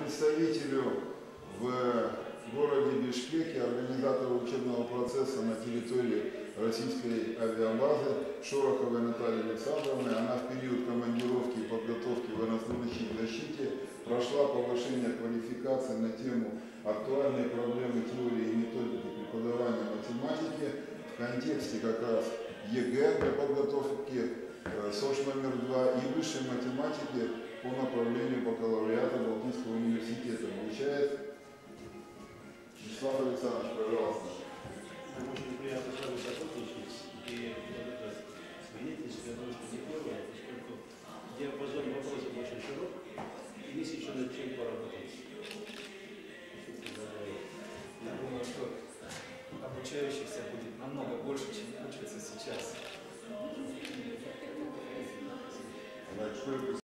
представителю в городе Бишкеке, организатору учебного процесса на территории российской авиабазы Шороховой Натальи Александровны. Она в период командировки и подготовки военнослужащих к защите прошла повышение квалификации на тему актуальной проблемы теории и методики преподавания математики в контексте как раз ЕГЭ для подготовки СОЖ номер 2 и высшей математики по направлению бакалавриата Балтийского университета. Обучает Вячеслав Александрович, пожалуйста. Очень приятно с вами сотрудничать и свидетельство, я думаю, что не первое, поскольку диапазон вопросов очень